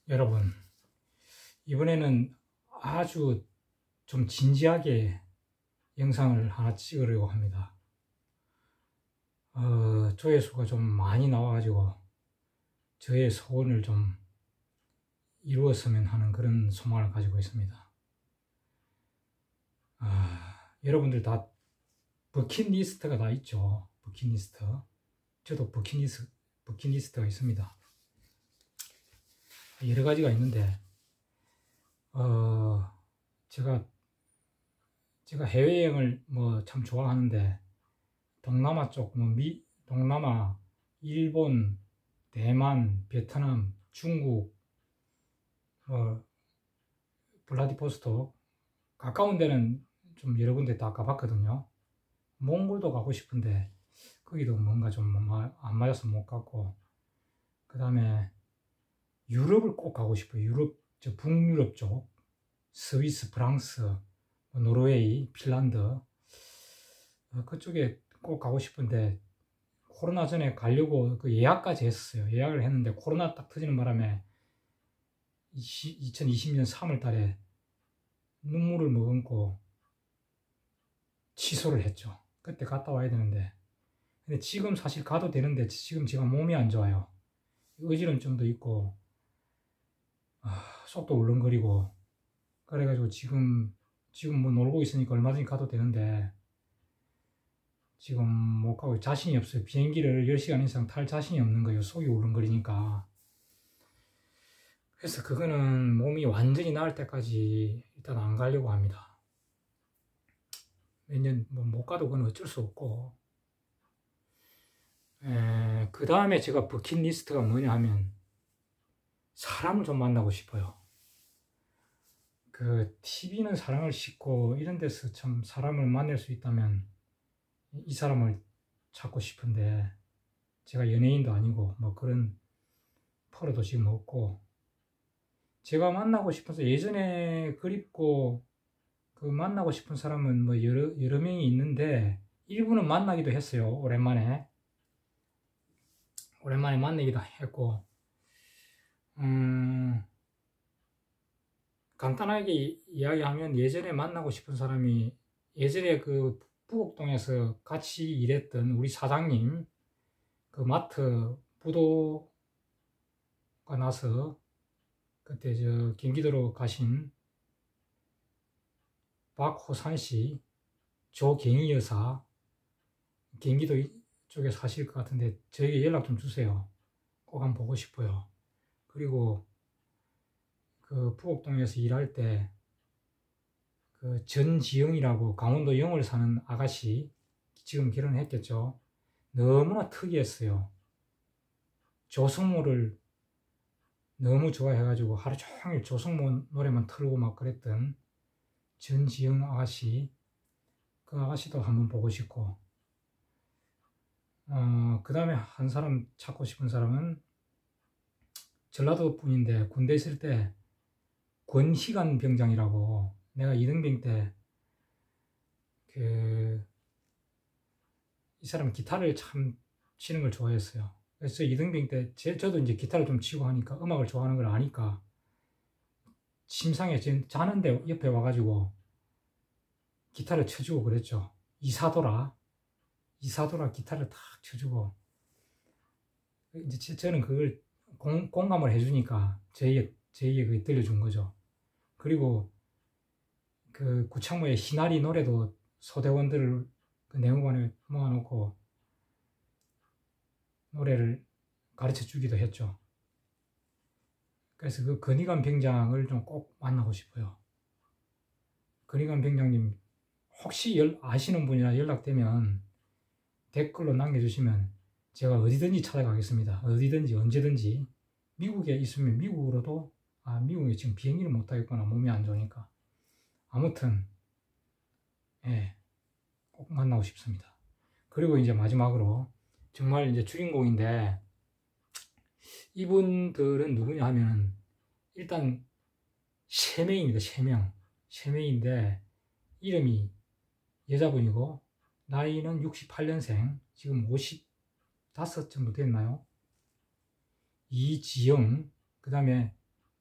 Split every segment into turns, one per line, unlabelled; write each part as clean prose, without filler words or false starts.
여러분, 이번에는 아주 좀 진지하게 영상을 하나 찍으려고 합니다. 조회수가 좀 많이 나와가지고 저의 소원을 좀 이루었으면 하는 그런 소망을 가지고 있습니다. 여러분들 다 버킷리스트가 다 있죠. 버킷리스트. 저도 버킷리스트가 있습니다. 여러 가지가 있는데, 제가 해외여행을 참 좋아하는데, 동남아 쪽, 동남아, 일본, 대만, 베트남, 중국, 블라디보스토크, 가까운 데는 좀 여러 군데 다 가봤거든요. 몽골도 가고 싶은데, 거기도 뭔가 좀 안 맞아서 못 갔고, 그 다음에 유럽을 꼭 가고 싶어요. 저 북유럽 쪽, 스위스, 프랑스, 노르웨이, 핀란드, 그쪽에 꼭 가고 싶은데, 코로나 전에 가려고 그 예약까지 했었어요. 예약을 했는데 코로나 딱 터지는 바람에 2020년 3월 달에 눈물을 머금고 취소를 했죠. 그때 갔다 와야 되는데, 근데 지금 사실 가도 되는데 지금 제가 몸이 안 좋아요. 어지럼증도 있고 속도 울렁거리고, 그래가지고 지금 놀고 있으니까 얼마든지 가도 되는데 지금 못 가고 자신이 없어요. 비행기를 10시간 이상 탈 자신이 없는 거예요. 속이 울렁거리니까. 그래서 그거는 몸이 완전히 나을 때까지 일단 안 가려고 합니다. 몇 년 못 가도 그건 어쩔 수 없고, 그 다음에 제가 버킷리스트가 뭐냐 하면 사람을 좀 만나고 싶어요. TV는 사랑을 싣고 이런 데서 참 사람을 만날 수 있다면 이 사람을 찾고 싶은데, 제가 연예인도 아니고 그런 프로도 지금 없고, 제가 만나고 싶어서 예전에 그립고 만나고 싶은 사람은 여러 명이 있는데, 일부는 만나기도 했어요. 오랜만에 만나기도 했고, 간단하게 이야기하면 예전에 만나고 싶은 사람이, 예전에 부곡동에서 같이 일했던 우리 사장님, 마트 부도가 나서 그때 경기도로 가신 박호산 씨, 조경희 여사, 경기도 쪽에 사실 것 같은데 저에게 연락 좀 주세요. 꼭 한번 보고 싶어요. 그리고 부곡동에서 일할 때 전지영이라고 강원도 영월 사는 아가씨, 지금 결혼했겠죠. 너무나 특이했어요. 조성모를 너무 좋아해가지고 하루 종일 조성모 노래만 틀고 막 그랬던 전지영 아가씨, 그 아가씨도 한번 보고 싶고, 그 다음에 한 사람 찾고 싶은 사람은 전라도 분인데, 군대 있을 때 권희관 병장이라고, 내가 이등병 때 이 사람은 기타를 참 치는 걸 좋아했어요. 그래서 이등병 때 저도 이제 기타를 좀 치고 하니까, 음악을 좋아하는 걸 아니까 침상에 자는데 옆에 와가지고 기타를 쳐주고 그랬죠. 이사도라 기타를 탁 쳐주고, 이제 저는 그걸 공감을 해주니까 저에게 그게 들려준 거죠. 그리고 구창모의 희나리 노래도 소대원들을 내무반에 모아놓고 노래를 가르쳐 주기도 했죠. 그래서 권희관 병장을 좀 꼭 만나고 싶어요. 권희관 병장님, 혹시 아시는 분이나 연락되면 댓글로 남겨주시면 제가 어디든지 찾아가겠습니다. 어디든지 언제든지. 미국에 있으면 미국으로도, 미국에 지금 비행기를 못 타겠구나, 몸이 안 좋으니까. 아무튼 꼭 만나고 싶습니다. 그리고 이제 마지막으로 정말 이제 주인공인데, 이분들은 누구냐 하면 일단 3명입니다. 3명인데 이름이 여자분이고, 나이는 68년생, 지금 55 정도 됐나요? 이지영, 그 다음에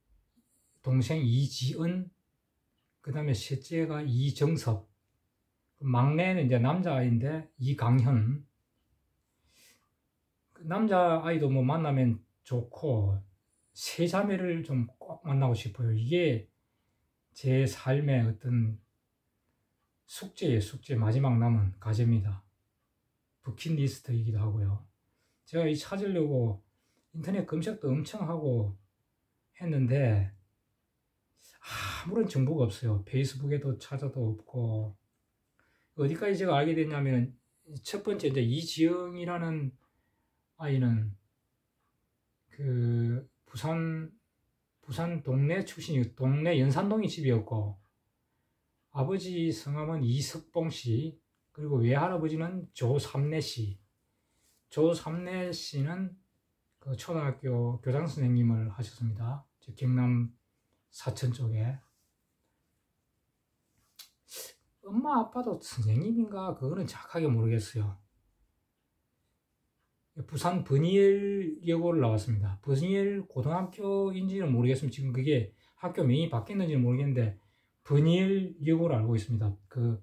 동생 이지은, 그 다음에 셋째가 이정섭, 막내는 이제 남자아이인데 이강현. 남자아이도 뭐 만나면 좋고 세 자매를 좀 꼭 만나고 싶어요. 이게 제 삶의 어떤 숙제예요. 숙제, 마지막 남은 과제입니다. 버킷리스트이기도 하고요. 제가 이 찾으려고 인터넷 검색도 엄청 하고 했는데 아무런 정보가 없어요. 페이스북에도 찾아도 없고. 어디까지 제가 알게 됐냐면, 첫 번째 이제 이지영이라는 아이는 그 부산 동네 출신이, 동네 연산동이 집이었고, 아버지 성함은 이석봉 씨, 그리고 외할아버지는 조삼래 씨. 조삼래 씨는 그 초등학교 교장 선생님을 하셨습니다. 경남 사천 쪽에. 엄마 아빠도 선생님인가 그거는 정확하게 모르겠어요. 부산 버니엘여고를 나왔습니다. 버니엘 고등학교인지는 모르겠습니다. 지금 그게 학교 명이 바뀌었는지는 모르겠는데 버니엘여고를 알고 있습니다. 그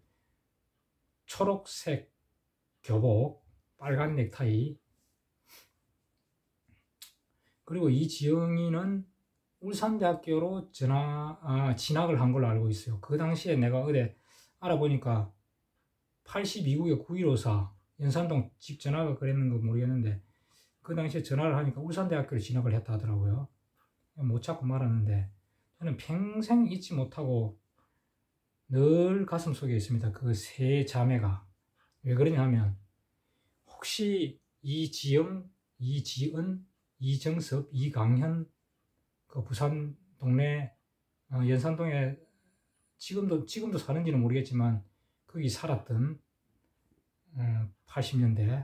초록색 교복, 빨간 넥타이. 그리고 이지영이는 울산대학교로 진학을 한 걸로 알고 있어요. 그 당시에 내가 어디 알아보니까 82구에 9154 연산동 집 전화가 그랬는 거 모르겠는데, 그 당시에 전화를 하니까 울산대학교를 진학을 했다 하더라고요. 못 찾고 말았는데, 저는 평생 잊지 못하고 늘 가슴 속에 있습니다. 그 세 자매가. 왜 그러냐 하면, 혹시 이지영, 이지은, 이정섭, 이강현, 그 부산 동네 연산동에 지금도 사는지는 모르겠지만 거기 살았던 80년대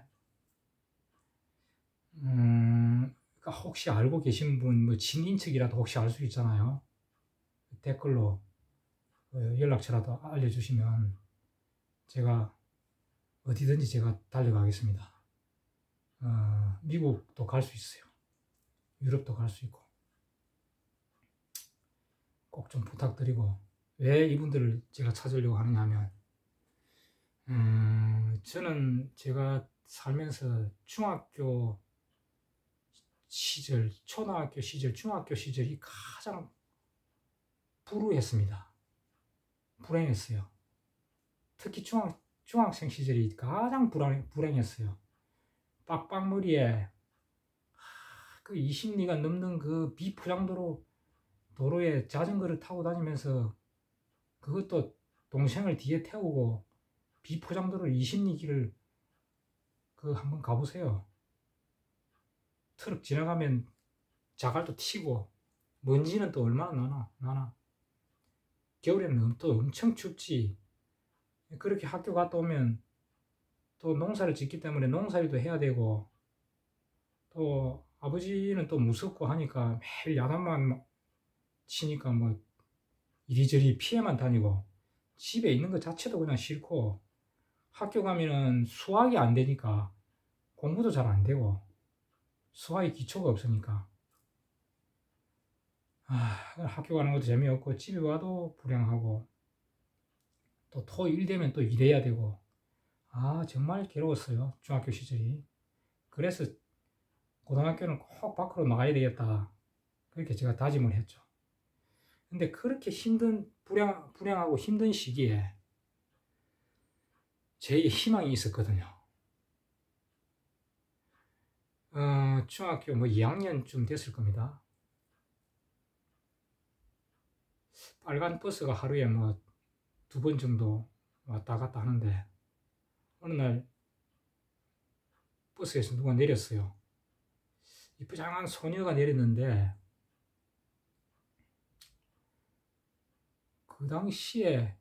그러니까 혹시 알고 계신 분, 뭐 친인척이라도 혹시 알 수 있잖아요. 댓글로 연락처라도 알려주시면 제가 어디든지 제가 달려가겠습니다. 미국도 갈 수 있어요. 유럽도 갈 수 있고. 꼭 좀 부탁드리고, 왜 이분들을 제가 찾으려고 하느냐 하면, 저는 제가 살면서 중학교 시절, 초등학교 시절, 중학교 시절이 가장 불우했습니다. 불행했어요. 특히 중학생 시절이 가장 불행했어요. 빡빡머리에 그 20리가 넘는 그 비포장도로 도로에 자전거를 타고 다니면서, 그것도 동생을 뒤에 태우고 비포장도로 20리 길을 한번 가보세요. 트럭 지나가면 자갈도 튀고 먼지는 또 얼마나 나나. 겨울에는 또 엄청 춥지. 그렇게 학교 갔다 오면 또 농사를 짓기 때문에 농사일도 해야 되고, 또 아버지는 또 무섭고 하니까 매일 야단만 치니까 뭐 이리저리 피해만 다니고, 집에 있는 것 자체도 그냥 싫고, 학교 가면은 수학이 안 되니까 공부도 잘 안 되고, 수학의 기초가 없으니까 학교 가는 것도 재미없고, 집에 와도 불행하고, 또 토일 되면 또 일해야 되고, 정말 괴로웠어요, 중학교 시절이. 그래서 고등학교는 꼭 밖으로 나가야 되겠다, 그렇게 제가 다짐을 했죠. 근데 그렇게 불행하고 힘든 시기에 제 희망이 있었거든요. 중학교 2학년쯤 됐을 겁니다. 빨간 버스가 하루에 2번 정도 왔다 갔다 하는데, 어느 날 버스에서 누가 내렸어요. 이쁘장한 소녀가 내렸는데, 그 당시에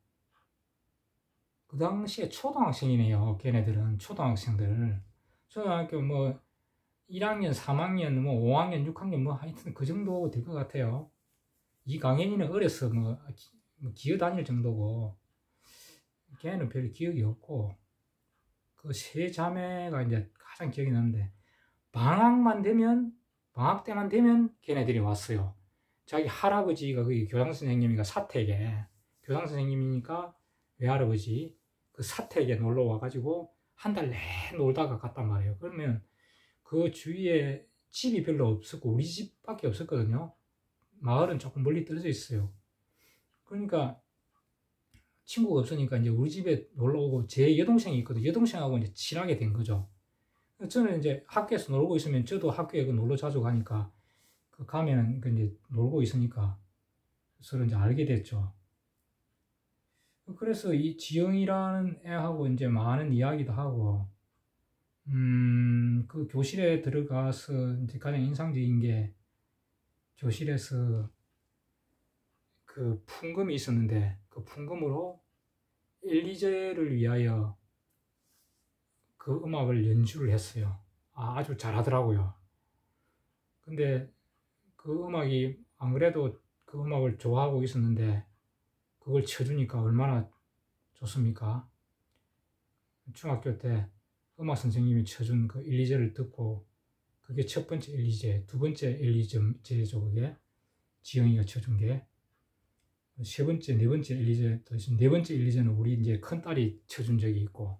초등학생이네요. 걔네들은 초등학생들. 초등학교 1학년, 3학년, 5학년, 6학년 하여튼 그 정도 될 것 같아요. 이강현이는 어려서 기어다닐 정도고, 걔는 별 기억이 없고, 그 세 자매가 이제 가장 기억이 나는데, 방학 때만 되면 걔네들이 왔어요. 자기 할아버지가 거기 교장선생님이니까 사택에, 교장선생님이니까 외할아버지 그 사택에 놀러 와가지고 한 달 내내 놀다가 갔단 말이에요. 그러면 그 주위에 집이 별로 없었고 우리 집밖에 없었거든요. 마을은 조금 멀리 떨어져 있어요. 그러니까 친구가 없으니까 이제 우리 집에 놀러 오고, 제 여동생이 있거든요. 여동생하고 이제 친하게 된 거죠. 저는 이제 학교에서 놀고 있으면 저도 학교에 놀러 자주 가니까 그 가면은 그 이제 놀고 있으니까 서로 이제 알게 됐죠. 그래서 이 지영이라는 애하고 이제 많은 이야기도 하고, 그 교실에 들어가서 이제 가장 인상적인 게, 교실에서 그 풍금이 있었는데 그 풍금으로 엘리제를 위하여 그 음악을 연주를 했어요. 아주 잘하더라고요. 근데 그 음악이, 안 그래도 그 음악을 좋아하고 있었는데 그걸 쳐주니까 얼마나 좋습니까? 중학교 때 음악 선생님이 쳐준 그 엘리제를 듣고, 그게 첫 번째 엘리제, 두 번째 엘리제죠. 그게 지영이가 쳐준 게. 세 번째, 네 번째 엘리제, 네 번째 엘리제는 우리 이제 큰 딸이 쳐준 적이 있고,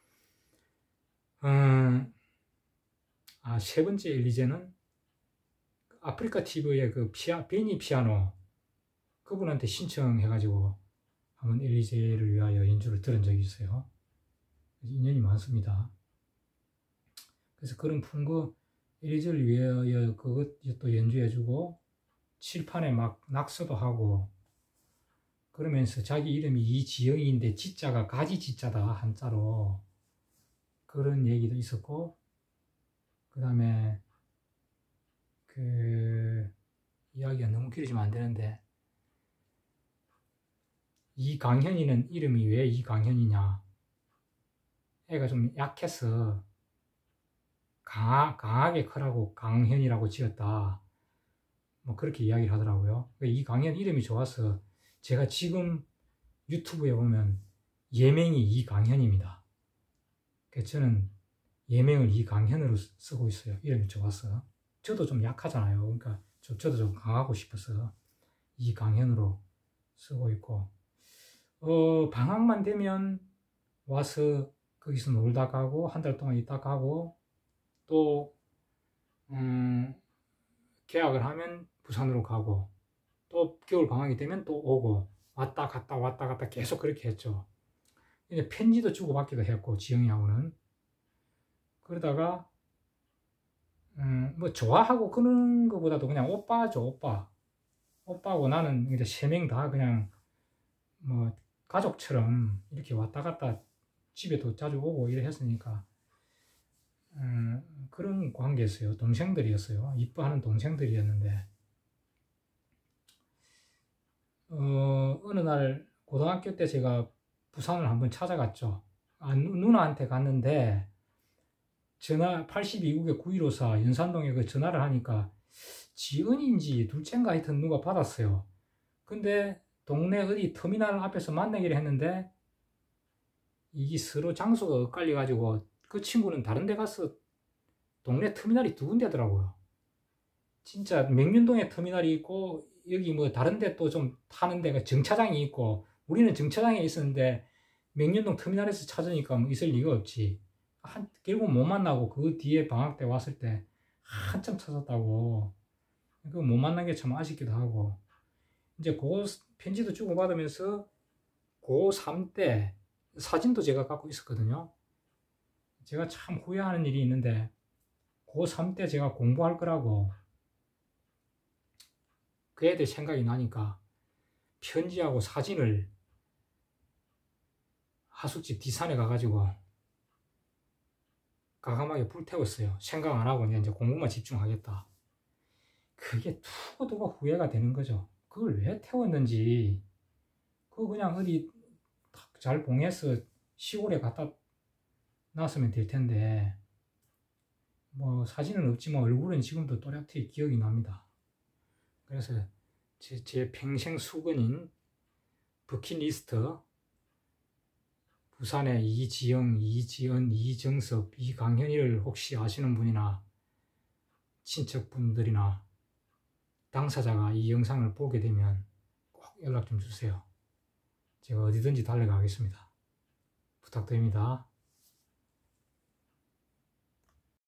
세 번째 엘리제는 아프리카 TV의 그 베니 피아노, 그분한테 신청해가지고 한번 엘리제를 위하여 연주를 들은 적이 있어요. 인연이 많습니다. 그래서 그런 풍거 엘리제를 위하여 그것도 연주해주고, 칠판에 막 낙서도 하고, 그러면서 자기 이름이 이지영이인데 지자가 가지지자다, 한자로. 그런 얘기도 있었고, 그 다음에 그 이야기가 너무 길어지면 안 되는데, 이강현이는 이름이 왜 이강현이냐, 애가 좀 약해서 강하게 크라고 강현이라고 지었다, 뭐 그렇게 이야기를 하더라고요. 이강현 이름이 좋아서, 제가 지금 유튜브에 보면 예명이 이강현입니다. 그래서 저는 예명을 이강현으로 쓰고 있어요. 이름이 좋아서. 저도 좀 약하잖아요. 그러니까 저도 좀 강하고 싶어서 이강현으로 쓰고 있고, 방학만 되면 와서 거기서 놀다 가고, 한 달 동안 있다 가고, 또 개학을 하면 부산으로 가고, 또 겨울 방학이 되면 또 오고, 왔다 갔다 계속 그렇게 했죠. 이제 편지도 주고받기도 했고, 지영이하고는. 그러다가 뭐 좋아하고 그런 거보다도 그냥 오빠죠, 오빠. 오빠하고 나는 이제 세 명 다 그냥 뭐 가족처럼 이렇게 왔다 갔다 집에도 자주 오고 이래 했으니까 그런 관계였어요. 동생들이었어요. 이뻐하는 동생들이었는데, 어느 날 고등학교 때 제가 부산을 한번 찾아갔죠. 누나한테 갔는데, 전화 82국에 9154 연산동에 그 전화를 하니까 지은인지 둘째인가 하여튼 누가 받았어요. 근데 동네 어디 터미널 앞에서 만나기로 했는데, 이게 서로 장소가 엇갈려 가지고 그 친구는 다른 데 가서, 동네 터미널이 두 군데더라고요. 진짜 명륜동에 터미널이 있고, 여기 뭐 다른 데 또 좀 타는 데가 정차장이 있고, 우리는 정차장에 있었는데 명륜동 터미널에서 찾으니까 뭐 있을 리가 없지. 결국 못 만나고 그 뒤에 방학 때 왔을 때 한참 찾았다고. 그 못 만난 게 참 아쉽기도 하고, 이제 그 편지도 주고받으면서 고3 때 사진도 제가 갖고 있었거든요. 제가 참 후회하는 일이 있는데, 고3 때 제가 공부할 거라고 그 애들 생각이 나니까 편지하고 사진을 하숙집 뒷산에 가가지고 과감하게 불태웠어요. 생각 안 하고 그냥 이제 공부만 집중하겠다. 그게 두고두고 후회가 되는 거죠. 그걸 왜 태웠는지. 그거 그냥 어디 잘 봉해서 시골에 갖다 놨으면 될 텐데, 뭐 사진은 없지만 얼굴은 지금도 또렷이 기억이 납니다. 그래서 제 평생 수건인 버킷리스트, 부산의 이지영, 이지은, 이정섭, 이강현이를 혹시 아시는 분이나 친척분들이나 당사자가 이 영상을 보게 되면 꼭 연락 좀 주세요. 제가 어디든지 달려가겠습니다. 부탁드립니다.